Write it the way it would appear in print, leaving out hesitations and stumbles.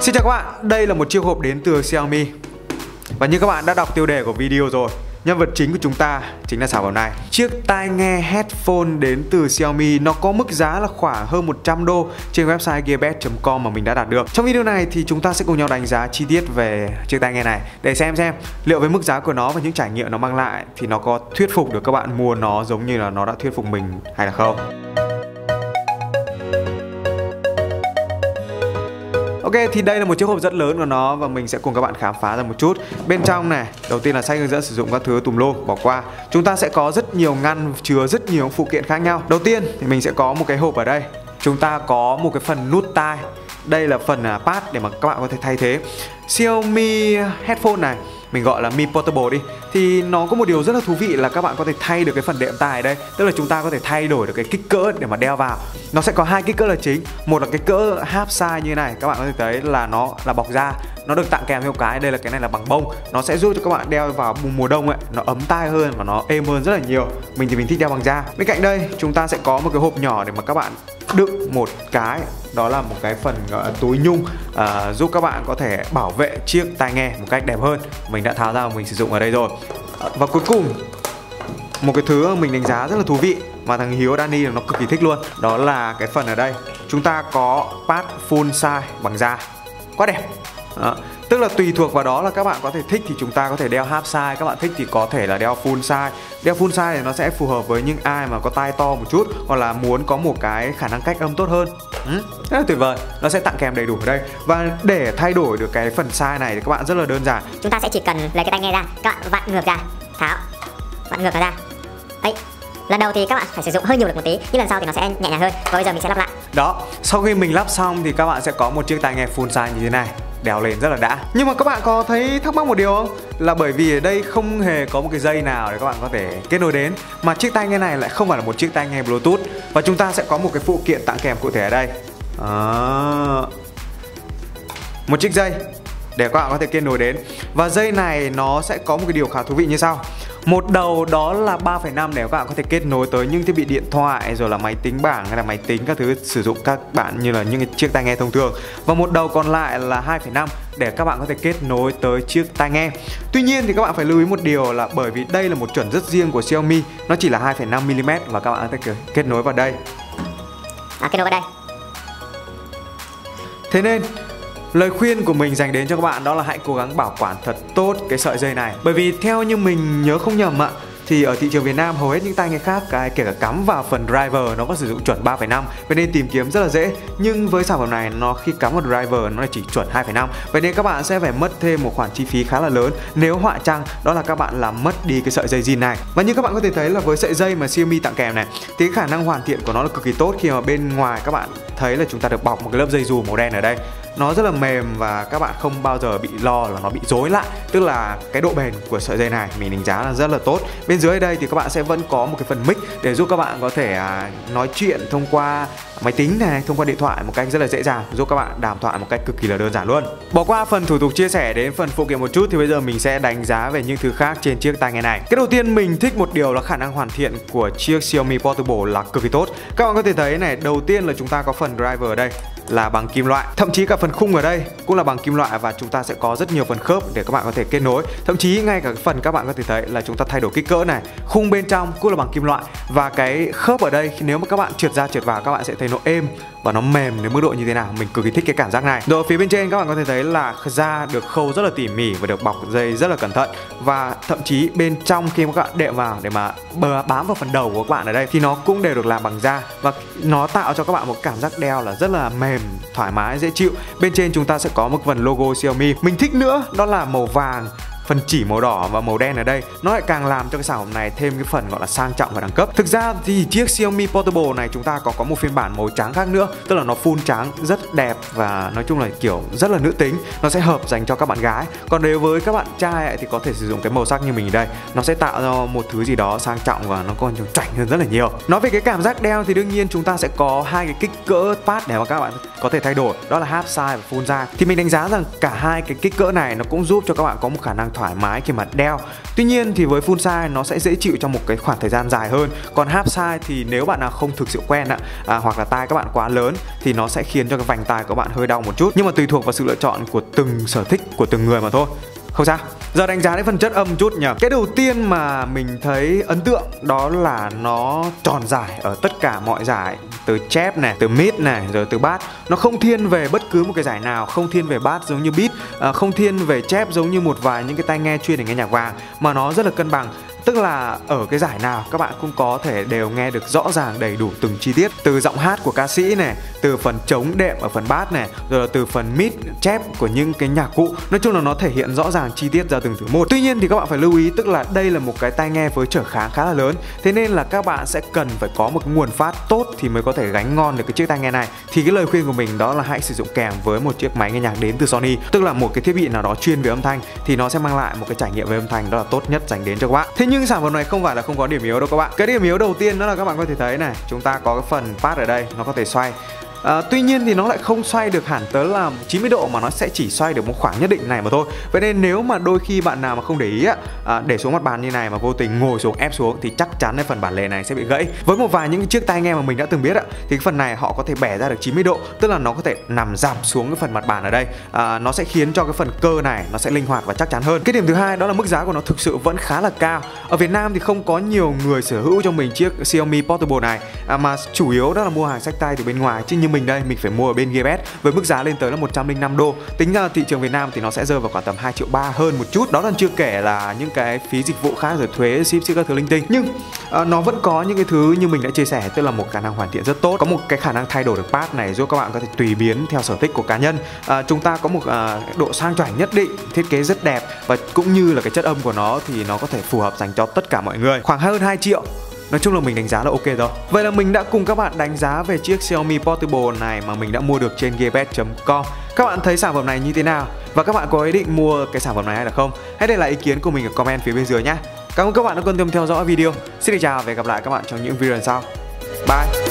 Xin chào các bạn, đây là một chiếc hộp đến từ Xiaomi. Và như các bạn đã đọc tiêu đề của video rồi, nhân vật chính của chúng ta chính là sản phẩm này. Chiếc tai nghe headphone đến từ Xiaomi, nó có mức giá là khoảng hơn 100 đô trên website gearbest.com mà mình đã đạt được. Trong video này thì chúng ta sẽ cùng nhau đánh giá chi tiết về chiếc tai nghe này để xem liệu với mức giá của nó và những trải nghiệm nó mang lại thì nó có thuyết phục được các bạn mua nó giống như là nó đã thuyết phục mình hay là không. Ok, thì đây là một chiếc hộp rất lớn của nó và mình sẽ cùng các bạn khám phá ra một chút. Bên trong này, đầu tiên là sách hướng dẫn sử dụng các thứ tùm lum, bỏ qua. Chúng ta sẽ có rất nhiều ngăn chứa rất nhiều phụ kiện khác nhau. Đầu tiên thì mình sẽ có một cái hộp ở đây. Chúng ta có một cái phần nút tai. Đây là phần pad để mà các bạn có thể thay thế. Xiaomi headphone này mình gọi là Mi Portable đi, thì nó có một điều rất là thú vị là các bạn có thể thay được cái phần đệm tai ở đây. Tức là chúng ta có thể thay đổi được cái kích cỡ để mà đeo vào. Nó sẽ có hai kích cỡ là chính. Một là cái cỡ half size như này, các bạn có thể thấy là nó là bọc da. Nó được tặng kèm theo cái đây là cái này là bằng bông. Nó sẽ giúp cho các bạn đeo vào mùa đông ấy, nó ấm tai hơn và nó êm hơn rất là nhiều. Mình thì mình thích đeo bằng da. Bên cạnh đây chúng ta sẽ có một cái hộp nhỏ để mà các bạn đựng một cái, đó là một cái phần túi nhung giúp các bạn có thể bảo vệ chiếc tai nghe một cách đẹp hơn. Mình đã tháo ra và mình sử dụng ở đây rồi. Và cuối cùng một cái thứ mình đánh giá rất là thú vị mà thằng Hiếu Danny nó cực kỳ thích luôn, đó là cái phần ở đây. Chúng ta có pad full size bằng da, quá đẹp. Đó. Tức là tùy thuộc vào đó là các bạn có thể thích thì chúng ta có thể đeo half size, các bạn thích thì có thể là đeo full size. Đeo full size thì nó sẽ phù hợp với những ai mà có tai to một chút hoặc là muốn có một cái khả năng cách âm tốt hơn. Rất là tuyệt vời, nó sẽ tặng kèm đầy đủ ở đây. Và để thay đổi được cái phần size này thì các bạn rất là đơn giản. Chúng ta sẽ chỉ cần lấy cái tai nghe ra, các bạn vặn ngược ra, tháo, vặn ngược nó ra. Đấy. Lần đầu thì các bạn phải sử dụng hơi nhiều lực một tí, nhưng lần sau thì nó sẽ nhẹ nhàng hơn. Và bây giờ mình sẽ lắp lại. Đó, sau khi mình lắp xong thì các bạn sẽ có một chiếc tai nghe full size như thế này, đeo lên rất là đã. Nhưng mà các bạn có thấy thắc mắc một điều không? Là bởi vì ở đây không hề có một cái dây nào để các bạn có thể kết nối đến, mà chiếc tai nghe này lại không phải là một chiếc tai nghe Bluetooth. Và chúng ta sẽ có một cái phụ kiện tặng kèm cụ thể ở đây. Một chiếc dây để các bạn có thể kết nối đến. Và dây này nó sẽ có một cái điều khá thú vị như sau. Một đầu đó là 3,5 để các bạn có thể kết nối tới những thiết bị điện thoại rồi là máy tính bảng hay là máy tính các thứ sử dụng các bạn như là những cái chiếc tai nghe thông thường. Và một đầu còn lại là 2,5 để các bạn có thể kết nối tới chiếc tai nghe. Tuy nhiên thì các bạn phải lưu ý một điều là bởi vì đây là một chuẩn rất riêng của Xiaomi, nó chỉ là 2,5mm và các bạn có thể kết nối vào đây. Kết nối vào đây. Thế nên lời khuyên của mình dành đến cho các bạn đó là hãy cố gắng bảo quản thật tốt cái sợi dây này. Bởi vì theo như mình nhớ không nhầm ạ, thì ở thị trường Việt Nam hầu hết những tai nghe khác kể cả cắm vào phần driver nó có sử dụng chuẩn 3,5, vậy nên tìm kiếm rất là dễ. Nhưng với sản phẩm này nó khi cắm vào driver nó chỉ chuẩn 2,5, vậy nên các bạn sẽ phải mất thêm một khoản chi phí khá là lớn nếu họa chăng đó là các bạn làm mất đi cái sợi dây zin này. Và như các bạn có thể thấy là với sợi dây mà Xiaomi tặng kèm này thì khả năng hoàn thiện của nó là cực kỳ tốt, khi mà bên ngoài các bạn thấy là chúng ta được bọc một cái lớp dây dù màu đen ở đây. Nó rất là mềm và các bạn không bao giờ bị lo là nó bị rối lại. Tức là cái độ bền của sợi dây này mình đánh giá là rất là tốt. Bên dưới đây thì các bạn sẽ vẫn có một cái phần mic để giúp các bạn có thể nói chuyện thông qua máy tính này, thông qua điện thoại một cách rất là dễ dàng, giúp các bạn đàm thoại một cách cực kỳ là đơn giản luôn. Bỏ qua phần thủ tục chia sẻ đến phần phụ kiện một chút thì bây giờ mình sẽ đánh giá về những thứ khác trên chiếc tai nghe này. Cái đầu tiên mình thích một điều là khả năng hoàn thiện của chiếc Xiaomi Portable là cực kỳ tốt. Các bạn có thể thấy này, đầu tiên là chúng ta có phần driver ở đây là bằng kim loại, thậm chí cả phần khung ở đây cũng là bằng kim loại và chúng ta sẽ có rất nhiều phần khớp để các bạn có thể kết nối. Thậm chí ngay cả cái phần các bạn có thể thấy là chúng ta thay đổi kích cỡ này, khung bên trong cũng là bằng kim loại và cái khớp ở đây nếu mà các bạn trượt ra trượt vào các bạn sẽ thấy nó êm và nó mềm đến mức độ như thế nào. Mình cực kỳ thích cái cảm giác này. Rồi phía bên trên các bạn có thể thấy là da được khâu rất là tỉ mỉ và được bọc dây rất là cẩn thận, và thậm chí bên trong khi các bạn đệm vào để mà bám vào phần đầu của các bạn ở đây thì nó cũng đều được làm bằng da và nó tạo cho các bạn một cảm giác đeo là rất là mềm, thoải mái, dễ chịu. Bên trên chúng ta sẽ có một phần logo Xiaomi. Mình thích nữa đó là màu vàng, phần chỉ màu đỏ và màu đen ở đây nó lại càng làm cho cái sản phẩm này thêm cái phần gọi là sang trọng và đẳng cấp. Thực ra thì chiếc Xiaomi Portable này chúng ta có một phiên bản màu trắng khác nữa, tức là nó full trắng rất đẹp và nói chung là kiểu rất là nữ tính, nó sẽ hợp dành cho các bạn gái. Còn nếu với các bạn trai thì có thể sử dụng cái màu sắc như mình ở đây, nó sẽ tạo ra một thứ gì đó sang trọng và nó còn chảnh hơn rất là nhiều. Nói về cái cảm giác đeo thì đương nhiên chúng ta sẽ có hai cái kích cỡ pad để mà các bạn có thể thay đổi, đó là half size và full size. Thì mình đánh giá rằng cả hai cái kích cỡ này nó cũng giúp cho các bạn có một khả năng thoải mái khi mà đeo. Tuy nhiên thì với full size nó sẽ dễ chịu trong một cái khoảng thời gian dài hơn. Còn half size thì nếu bạn nào không thực sự quen hoặc là tai các bạn quá lớn thì nó sẽ khiến cho cái vành tai của bạn hơi đau một chút. Nhưng mà tùy thuộc vào sự lựa chọn của từng sở thích của từng người mà thôi. Không sao. Giờ đánh giá đến phần chất âm chút nhỉ. Cái đầu tiên mà mình thấy ấn tượng đó là nó tròn dài ở tất cả mọi giải, từ chép này, từ mid này, rồi từ bass. Nó không thiên về bất cứ một cái giải nào, không thiên về bass giống như beat, không thiên về chép giống như một vài những cái tai nghe chuyên để nghe nhạc vàng, mà nó rất là cân bằng. Tức là ở cái giải nào các bạn cũng có thể đều nghe được rõ ràng đầy đủ từng chi tiết, từ giọng hát của ca sĩ này, từ phần trống đệm ở phần bass này, rồi là từ phần mid chép của những cái nhạc cụ. Nói chung là nó thể hiện rõ ràng chi tiết ra từng thứ một. Tuy nhiên thì các bạn phải lưu ý, tức là đây là một cái tai nghe với trở kháng khá là lớn, thế nên là các bạn sẽ cần phải có một nguồn phát tốt thì mới có thể gánh ngon được cái chiếc tai nghe này. Thì cái lời khuyên của mình đó là hãy sử dụng kèm với một chiếc máy nghe nhạc đến từ Sony, tức là một cái thiết bị nào đó chuyên về âm thanh, thì nó sẽ mang lại một cái trải nghiệm về âm thanh đó là tốt nhất dành đến cho các bạn. Thế nhưng sản phẩm này không phải là không có điểm yếu đâu các bạn. Cái điểm yếu đầu tiên đó là các bạn có thể thấy này, chúng ta có cái phần pad ở đây, nó có thể xoay. Tuy nhiên thì nó lại không xoay được hẳn tới là 90 độ mà nó sẽ chỉ xoay được một khoảng nhất định này mà thôi. Vậy nên nếu mà đôi khi bạn nào mà không để ý để xuống mặt bàn như này mà vô tình ngồi xuống ép xuống thì chắc chắn cái phần bản lề này sẽ bị gãy. Với một vài những chiếc tai nghe mà mình đã từng biết thì cái phần này họ có thể bẻ ra được 90 độ, tức là nó có thể nằm dạp xuống cái phần mặt bàn ở đây. Nó sẽ khiến cho cái phần cơ này nó sẽ linh hoạt và chắc chắn hơn. Cái điểm thứ hai đó là mức giá của nó thực sự vẫn khá là cao. Ở Việt Nam thì không có nhiều người sở hữu cho mình chiếc Xiaomi Portable này, mà chủ yếu đó là mua hàng xách tay từ bên ngoài, chứ như mình đây mình phải mua ở bên Gearbest với mức giá lên tới là 105 đô. Tính ra thị trường Việt Nam thì nó sẽ rơi vào khoảng tầm 2,3 triệu hơn một chút. Đó là chưa kể là những cái phí dịch vụ khác, rồi thuế, ship các thứ linh tinh. Nhưng nó vẫn có những cái thứ như mình đã chia sẻ, tức là một khả năng hoàn thiện rất tốt, có một cái khả năng thay đổi được pad này giúp các bạn có thể tùy biến theo sở thích của cá nhân. Chúng ta có một độ sang chảnh nhất định, thiết kế rất đẹp, và cũng như là cái chất âm của nó thì nó có thể phù hợp dành cho tất cả mọi người. Khoảng hơn 2 triệu. Nói chung là mình đánh giá là ok rồi. Vậy là mình đã cùng các bạn đánh giá về chiếc Xiaomi Portable này mà mình đã mua được trên gearbest.com. Các bạn thấy sản phẩm này như thế nào? Và các bạn có ý định mua cái sản phẩm này hay là không? Hãy để lại ý kiến của mình ở comment phía bên dưới nhé. Cảm ơn các bạn đã quan tâm theo dõi video. Xin chào và hẹn gặp lại các bạn trong những video lần sau. Bye!